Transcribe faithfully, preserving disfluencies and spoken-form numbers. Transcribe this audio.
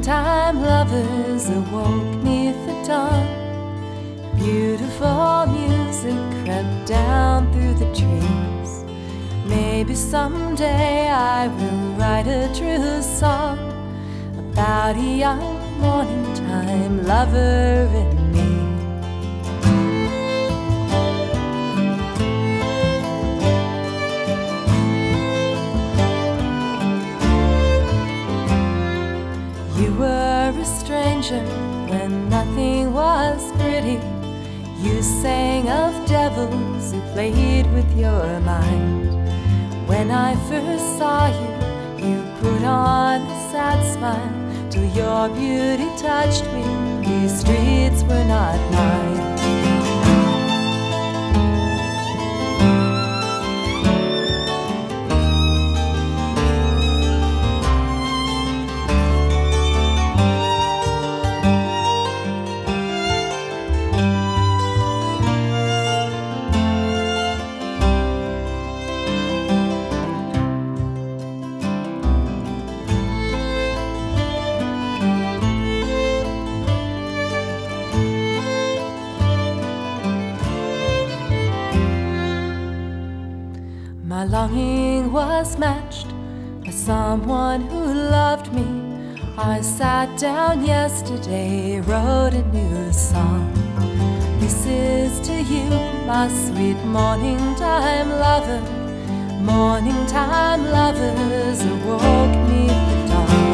time lovers awoke neath the dawn. Beautiful music crept down through the trees. Maybe someday I will write a true song about a young morning time lover and me. You were a stranger when nothing was pretty. You sang of devils who played with your mind. When I first saw you, you put on a sad smile, till your beauty touched me. These streets were not mine. My longing was matched by someone who loved me. I sat down yesterday, wrote a new song. This is to you, my sweet morning time lover. Morning time lovers awoke me at the dawn.